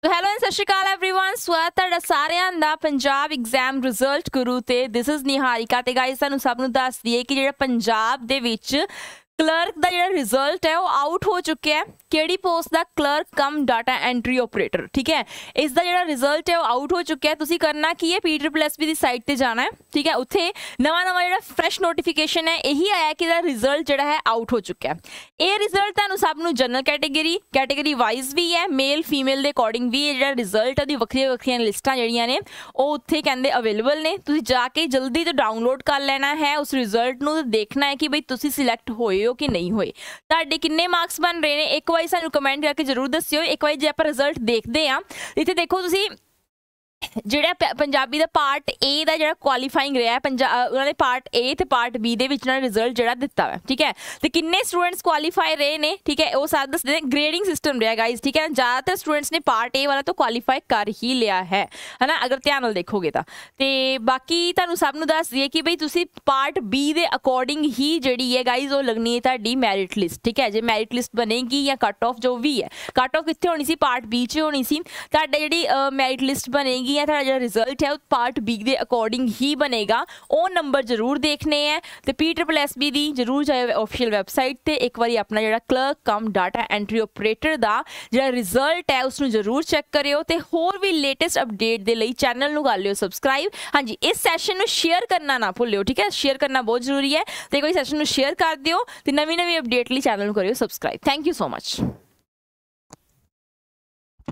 तो hello and सत श्री अकाल एवरीवन, स्वागत है ਤੁਹਾਡਾ ਸਾਰਿਆਂ ਦਾ ਪੰਜਾਬ ਐਗਜ਼ਾਮ ਰਿਜ਼ਲਟ ਗੁਰੂ ਤੇ ਦਿਸ ਇਜ਼ ਨਿਹਾਰਿਕਾ। ਤੇ ਗਾਇਸ ਤੁਹਾਨੂੰ ਸਭ ਨੂੰ ਦੱਸ ਦਈਏ ਕਿ ਜਿਹੜਾ ਪੰਜਾਬ ਦੇ ਵਿੱਚ ਕਲਰਕ ਦਾ ਜਿਹੜਾ ਰਿਜ਼ਲਟ ਹੈ ਉਹ ਆਊਟ ਹੋ ਚੁੱਕਿਆ ਹੈ। ਕਿਹੜੀ ਪੋਸਟ ਦਾ? Clerk cum data entry operator. ਠੀਕ ਹੈ, ਇਸ ਦਾ ਜਿਹੜਾ ਰਿਜ਼ਲਟ ਹੈ ਉਹ ਆਊਟ ਹੋ ਚੁੱਕਿਆ ਹੈ। ਤੁਸੀਂ ਕਰਨਾ ਕੀ ਹੈ, PSSB ਦੀ ਸਾਈਟ ਤੇ ਜਾਣਾ ਹੈ। ਠੀਕ ਹੈ, ਉੱਥੇ ਨਵਾਂ ਜਿਹੜਾ ਫਰੈਸ਼ ਨੋਟੀਫਿਕੇਸ਼ਨ ਹੈ ਇਹੀ ਆਇਆ ਕਿ ਇਹਦਾ ਰਿਜ਼ਲਟ ਜਿਹੜਾ ਹੈ ਆਊਟ ਹੋ ਚੁੱਕਿਆ ਹੈ। ਇਹ ਰਿਜ਼ਲਟ ਤੁਹਾਨੂੰ ਸਭ ਨੂੰ ਜਨਰਲ ਕੈਟੇਗਰੀ ਵਾਈਜ਼ ਵੀ ਹੈ, ਮੇਲ ਫੀਮੇਲ ਦੇ ਅਕੋਰਡਿੰਗ ਵੀ ਜਿਹੜਾ ਰਿਜ਼ਲਟ ਉਹਦੀ ਵੱਖਰੀਆਂ ਲਿਸਟਾਂ ਜਿਹੜੀਆਂ ਨੇ ਉਹ ਉੱਥੇ ਕਹਿੰਦੇ ਅਵੇਲੇਬਲ ਨੇ। ਤੁਸੀਂ ਜਾ ਕੇ ਜਲਦੀ ਤੋਂ ਡਾਊਨਲੋਡ ਕਰ ਲੈਣਾ ਹੈ ਉਸ ਰਿਜ਼ਲਟ ਨੂੰ, ਦੇਖਣਾ ਹੈ ਕਿ ਬਈ ਤੁਸੀਂ ਸਿਲੈਕਟ ਹੋਏ ਹੋ ਕਿ ਨਹੀਂ ਹੋਏ, ਤੁਹਾਡੇ ਕਿੰਨੇ ਮਾਰਕਸ ਬਣ ਰਹੇ ਨੇ। ਇੱਕ ਵਾਰੀ ਸਾਨੂੰ ਕਮੈਂਟ ਕਰਕੇ ਜ਼ਰੂਰ ਦੱਸਿਓ। ਇੱਕ ਵਾਰੀ ਜੇ ਆਪਾਂ ਰਿਜ਼ਲਟ ਦੇਖਦੇ ਹਾਂ, ਇੱਥੇ ਦੇਖੋ ਤੁਸੀਂ ਜਿਹੜਾ ਪੰਜਾਬੀ ਦਾ ਪਾਰਟ ਏ ਦਾ ਜਿਹੜਾ ਕੁਆਲੀਫਾਈਂਗ ਰਿਹਾ ਉਹਨਾਂ ਨੇ ਪਾਰਟ ਏ ਤੇ ਪਾਰਟ ਬੀ ਦੇ ਵਿੱਚ ਉਹਨਾਂ ਨੇ ਰਿਜ਼ਲਟ ਜਿਹੜਾ ਦਿੱਤਾ ਹੈ। ਠੀਕ ਹੈ, ਤੇ ਕਿੰਨੇ ਸਟੂਡੈਂਟਸ ਕੁਆਲੀਫਾਈ ਰਹੇ ਨੇ, ਠੀਕ ਹੈ, ਉਹ ਸਾਰਾ ਦੱਸਦੇ ਨੇ। ਗ੍ਰੇਡਿੰਗ ਸਿਸਟਮ ਰਿਹਾ ਗਾਈਜ਼, ਠੀਕ ਹੈ, ਜ਼ਿਆਦਾਤਰ ਸਟੂਡੈਂਟਸ ਨੇ ਪਾਰਟ ਏ ਵਾਲਾ ਤੋਂ ਕੁਆਲੀਫਾਈ ਕਰ ਹੀ ਲਿਆ ਹੈ ਨਾ, ਅਗਰ ਧਿਆਨ ਨਾਲ ਦੇਖੋਗੇ ਤਾਂ। ਤੇ ਬਾਕੀ ਤੁਹਾਨੂੰ ਸਭ ਨੂੰ ਦੱਸ ਦਈਏ ਕਿ ਬਈ ਤੁਸੀਂ ਪਾਰਟ ਬੀ ਦੇ ਅਕੋਰਡਿੰਗ ਹੀ ਜਿਹੜੀ ਹੈ ਗਾਈਜ਼ ਉਹ ਲੱਗਣੀ ਹੈ ਤੁਹਾਡੀ ਮੈਰਿਟ ਲਿਸਟ। ਠੀਕ ਹੈ, ਜੇ ਮੈਰਿਟ ਲਿਸਟ ਬਣੇਗੀ ਜਾਂ ਕੱਟ ਆਫ ਜੋ ਵੀ ਹੈ, ਕੱਟ ਆਫ ਕਿੱਥੇ ਹੋਣੀ ਸੀ? ਪਾਰਟ ਬੀ 'ਚ ਹੋਣੀ ਸੀ। ਤੁਹਾਡਾ ਜਿਹੜੀ ਮੈਰਿਟ ਲਿਸਟ ਬਣੇਗੀ ਜਾਂ ਤੁਹਾਡਾ ਜਿਹੜਾ ਰਿਜ਼ਲਟ ਹੈ ਉਹ ਪਾਰਟ ਬੀ ਦੇ ਅਕੋਰਡਿੰਗ ਹੀ ਬਣੇਗਾ। ਉਹ ਨੰਬਰ ਜ਼ਰੂਰ ਦੇਖਣੇ ਹੈ ਤੇ PSSB ਦੀ ਜ਼ਰੂਰ ਜਾਏ ਆਫੀਸ਼ੀਅਲ ਵੈਬਸਾਈਟ ਤੇ ਇੱਕ ਵਾਰੀ ਆਪਣਾ ਜਿਹੜਾ clerk cum data entry operator ਦਾ ਜਿਹੜਾ ਰਿਜ਼ਲਟ ਹੈ ਉਸ ਨੂੰ ਜ਼ਰੂਰ ਚੈੱਕ ਕਰਿਓ। ਤੇ ਹੋਰ ਵੀ ਲੇਟੈਸਟ ਅਪਡੇਟ ਦੇ ਲਈ ਚੈਨਲ ਨੂੰ ਕਰ ਲਿਓ ਸਬਸਕ੍ਰਾਈਬ। ਹਾਂਜੀ, ਇਸ ਸੈਸ਼ਨ ਨੂੰ ਸ਼ੇਅਰ ਕਰਨਾ ਨਾ ਭੁੱਲਿਓ। ਠੀਕ ਹੈ, ਸ਼ੇਅਰ ਕਰਨਾ ਬਹੁਤ ਜ਼ਰੂਰੀ ਹੈ ਤੇ ਕੋਈ ਸੈਸ਼ਨ ਨੂੰ ਸ਼ੇਅਰ ਕਰ ਦਿਓ ਤੇ ਨਵੀਂ ਅਪਡੇਟ ਲਈ ਚੈਨਲ ਨੂੰ ਕਰਿਓ subscribe. Thank you so much.